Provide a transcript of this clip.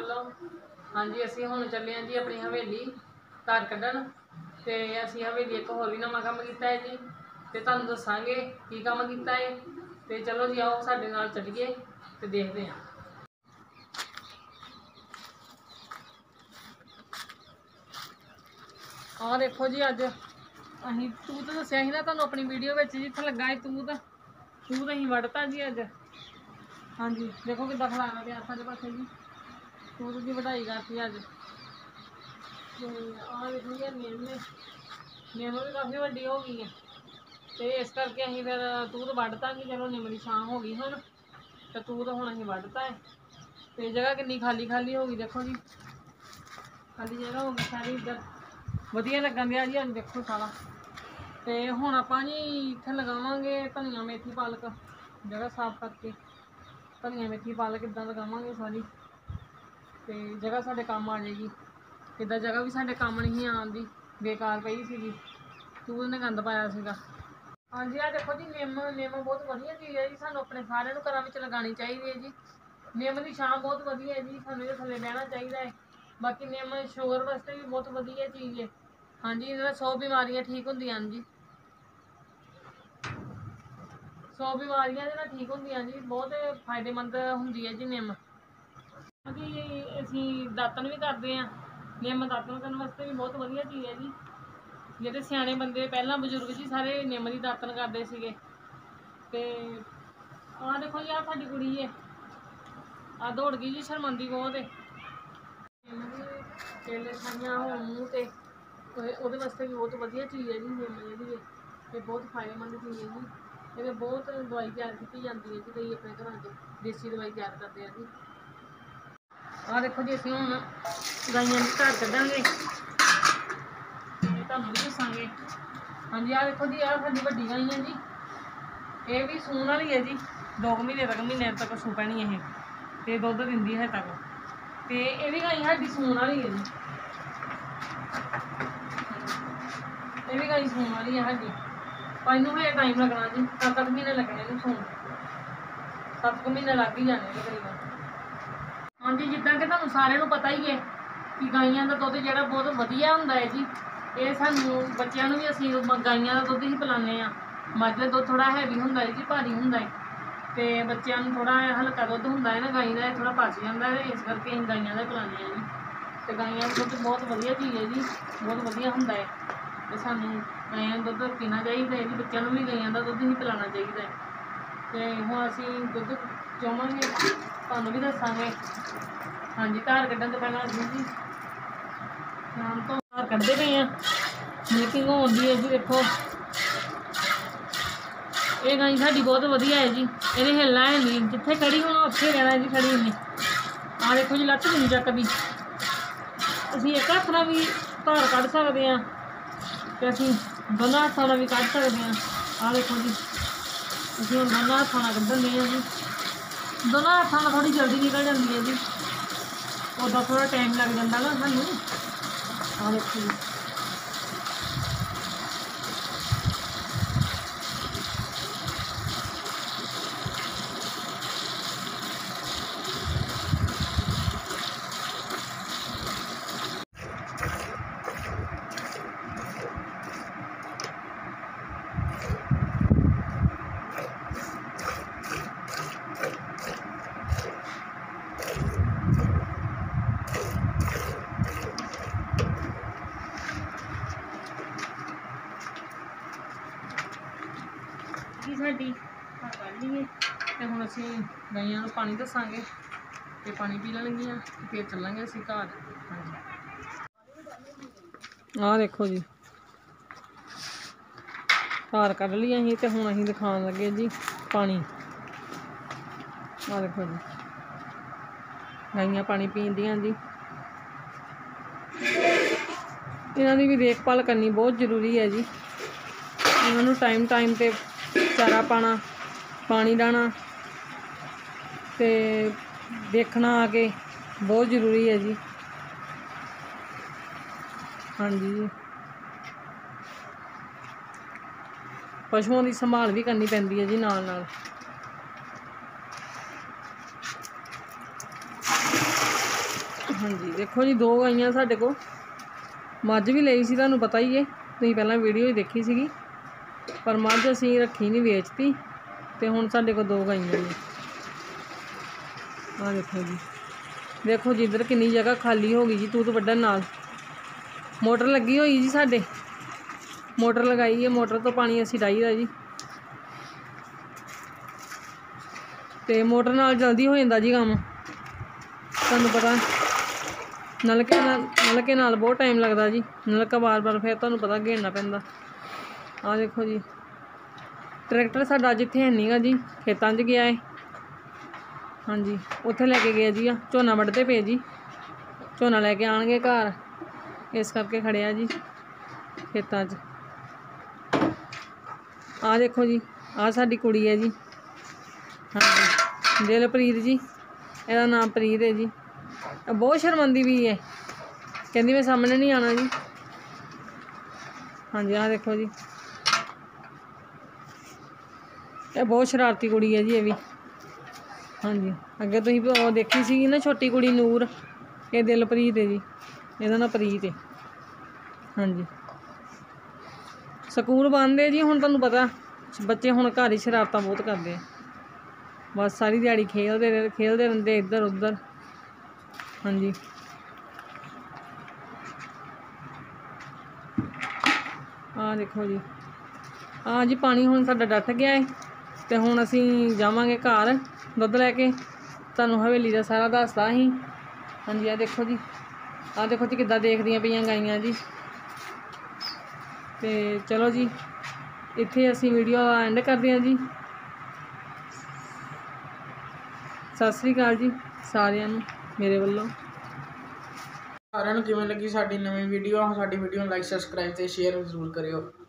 ਵੱਲੋਂ। ਹਾਂਜੀ ਅਸੀਂ ਹੁਣ ਚੱਲੇ ਹਾਂ ਜੀ ਆਪਣੀ ਹਵੇਲੀ ਧਾਰ ਕੱਢਣ, ਤੇ ਅਸੀਂ ਹਵੇਲੀ ਇੱਕ ਹੋਰ ਵੀ ਨਵਾਂ ਕੰਮ ਕੀਤਾ ਹੈ ਜੀ, ਤੇ ਤੁਹਾਨੂੰ ਦੱਸਾਂਗੇ ਕੀ ਕੰਮ ਕੀਤਾ ਹੈ। ਤੇ ਚਲੋ ਜੀ ਆਓ ਸਾਡੇ ਨਾਲ ਚੱਲੀਏ ਤੇ ਦੇਖਦੇ ਹਾਂ। ਆਹ देखो जी, अज अं तूत दसिया ना तुहानू अपनी वीडियो में, जिथे लगा है तूत अं वढ़ता जी अज। हाँ जी देखो कि खलारा पिया सारे पासे जी, तूत की वढ़ाई करती अज। आ देखो जी निम भी काफ़ी वड्डी हो गई है, तो इस करके अं फिर तूत वढ़ता कि चलो निम की छां हो गई हुण, तो तूत हुण अं वढ़ता है। तो जगह कितनी खाली खाली हो गई, देखो जी खाली जगह हो गई सारी। इधर वधिया लगन दिया जी अज देखो सारा। तो हुण आपां जी इत्थे लगावांगे धनिया मेथी पालक, जगह साफ करके धनिया मेथी पालक इदां लगावांगे सारी, तो जगह साडे काम आ जाएगी। इदां जगह भी साडे काम नहीं आती, बेकार पई सीगी, तूत ने गंद पाया सीगा। हाँ जी, आ देखो जी निम बहुत वधिया चीज़ है जी, सानू अपने सारिਆਂ ਨੂੰ घरां विच लगानी चाहिए है जी। निम की छां बहुत वधिया है जी, सानू इहदे थल्ले बहना चाहिए है। बाकी निम शुगर वास्ते भी बहुत वधिया चीज़ है। हाँ जी, इहदे 100 बीमारियां ठीक होंदियां जी, 100 बीमारियां इहदे नाल ठीक होंदियां जी, बहुत फायदेमंद हुंदी है जी निम। जी असीं दातन भी करते हैं, निम दातन करने वास्ते भी बहुत वधिया चीज़ है जी। ਜਿਹੜੇ ਸਿਆਣੇ ਬੰਦੇ ਪਹਿਲਾਂ ਬਜ਼ੁਰਗ ਜੀ ਸਾਰੇ ਨਿੰਮ ਦੀ ਦਾਤਨ ਕਰਦੇ ਸੀਗੇ। ਤੇ ਆਹ ਦੇਖੋ ਜੀ, ਆਹ ਸਾਡੀ ਕੁੜੀ ਹੈ, ਆਹ ਦੌੜ ਗਈ ਜੀ, ਸ਼ਰਮਾਂਦੀ ਬਹੁਤ ਹੈ। ਕੇਲੇ ਖਾਈਆਂ ਹੋਣ ਮੂੰਹ ਤੇ ਉਹਦੇ ਵਾਸਤੇ ਵੀ ਬਹੁਤ ਵਧੀਆ ਚੀਜ਼ ਹੈ ਜੀ ਨਿੰਮ ਜਿਹੜੀ ਹੈ, ਤੇ ਬਹੁਤ ਫਾਇਦੇਮੰਦ ਚੀਜ਼ ਹੈ ਜੀ। ਇਹਦੇ ਬਹੁਤ ਦਵਾਈ ਤਿਆਰ ਕੀਤੀ ਜਾਂਦੀ ਹੈ ਜੀ, ਕਈ ਆਪਣੇ ਘਰਾਂ 'ਚ ਦੇਸੀ ਦਵਾਈ ਤਿਆਰ ਕਰਦੇ ਆ ਜੀ। ਆਹ ਦੇਖੋ ਜੀ, ਅਸੀਂ ਹੁਣ ਗਾਈਆਂ ਦੀ ਧਾਰ ਕੱਢਾਂਗੇ, ਤੁਹਾਨੂੰ भी दसांगे। हाँ जी, आ देखो जी, आ साडी वड्डी गाय है जी, ये भी सूण वाली है जी, 2 महीने तक सू पैनी है, तो दुध दिंदी है तक। तो ये भी गाय साडी सूण वाली है जी, ये भी गाय सूण वाली है साडी, पर इनू हजे टाइम लगना जी, 7-8 महीने लगने इनू सूण, 7 महीने लग ही जाने तकरीबन। हाँ जी, जिद्दां कि तुहानू सारिਆਂ ਨੂੰ पता ही है कि गाइयां का दुध जिहड़ा बहुत वधिया हुंदा है जी। ये सानू बच्चों भी असीं गाइयां का दुध ही पिलाने आ। मझ का दुध थोड़ा हैवी हुंदा है जी, भारी हुंदा है, तो बच्चों थोड़ा हल्का दुध हुंदा है ना गाई का, थोड़ा पच जाता है, इस करके असीं गाइयां का पिलाने हैं जी। तो गाइयां का दुध बहुत वधिया चीज़ है जी, बहुत वधिया हुंदा है, तो सानू गाइयां का दुध पीना चाहिए जी, बच्चों भी गाइयां का दुध ही पिलाना चाहिए। तो हुण असीं दुध चोवांगे, तुहानू भी दसांगे। हाँ जी, धार कड्ढण तो पहलां असीं जी शाम तो धार कड्ढदे पे हैं, मिल्किंग होंदी है जी। देखो ये गाय साडी बहुत वधिया है जी, इहने हिलना है नहीं, जिथे खड़ी होना उत्थे रहना जी, खड़ी इन्हें। आ देखो जी, लत्त भी नहीं चकदी, असीं एक हत्थ नाल भी धार कढ सकदे हां, ते असीं दोनों हत्थां नाल भी कढ सकदे हां। आ देखो जी, असीं हुण दोनों हत्थां नाल कड्ढण दे हां जी, दोनों हत्थां नाल थोड़ी जल्दी निकल जाती है जी, उदा थोड़ा टाइम लग जाता ना सानू। आ देखो जी, साडी धार कढ लईए, तो हुण असीं गाइयां नूं पानी दसांगे, तो पानी पी लैणगीआं, फिर चलांगे असीं घर। हाँ जी, आ देखो जी, धार कढ लई असीं, तो हुण असीं दिखाउण लगे जी पानी। आ देखो जी, गाइयां पानी पींदियां जी, इन्हां दी भी देखभाल करनी बहुत जरूरी है जी। इन्हां नूं टाइम टाइम ते चारा पाना, पानी डाना, ते देखना आके बहुत जरूरी है जी। हाँ जी, पशुओं की संभाल भी करनी पैंदी है जी नाल नाल। हाँ जी देखो जी 2 गाइयां साढ़े को, मझ भी ਲਈ ਸੀ ਤੁਹਾਨੂੰ पता ही है, ਤੁਸੀਂ ਪਹਿਲਾਂ ਵੀਡੀਓ ਹੀ ਦੇਖੀ ਸੀਗੀ। पर मझ ਅਸੀਂ ਰੱਖੀ नहीं, ਵੇਚਤੀ ਤੇ ਹੁਣ ਸਾਡੇ ਕੋਲ 2 गाइयां ਨੇ। ਆ देखो जी इधर कितनी जगह खाली हो गई जी तूत वड्डन नाल। मोटर लगी हुई जी साडे, मोटर लगाई है, मोटर तो पानी असी डाईदा जी, तो मोटर नाल जल्दी हो जाता जी काम। तुहानूं पता नलके नाल बहुत टाइम लगता जी, नलका बार बार फिर तुहानूं पता घेरना पैंदा। आ देखो जी ट्रैक्टर साडा जिथे है नहीं गा जी, खेतां 'च गया है। हाँ जी उत्थे लैके गए जी, झोना वड्डदे पे जी, झोना लैके आउणगे घर, इस करके खड़े आ जी खेतां 'च। आ देखो जी आ साडी कुड़ी है जी, हाँ जी दिलप्रीत जी, इहदा नाम प्रीत है जी। बहुत शर्मांदी भी है, कहंदी मैं सामने नहीं आना जी। हाँ जी आ देखो जी ये बहुत शरारती कुड़ी है जी ये भी। हाँ जी अगे तुसीं वो देखी सी ना छोटी कुड़ी नूर, ये दिलप्रीत है जी, इहदा नाम प्रीत है। हाँ जी स्कूल बंद है जी हुण, तुहानूं पता बच्चे हुण घर ही शरारतां बहुत करते हैं, बस सारी दिहाड़ी खेलते रहिंदे इधर उधर। हाँ जी आ देखो जी हाँ जी पानी हुण साडा डट गया है, तो हुण असीं जावांगे घर दुध लैके, तुहानूं हवेली का सारा दसदा ही। हाँ जी आ देखो जी किद्दां देखदियां पईयां गाइयां जी। तो चलो जी इत्थे असीं वीडियो एंड करदे हां जी। सत श्री अकाल जी सारिआं नूं मेरे वल्लों। सारिआं नूं किवें लगी साडी नवीं वीडियो, साडी वीडियो लाइक सबसक्राइब ते शेयर जरूर करियो।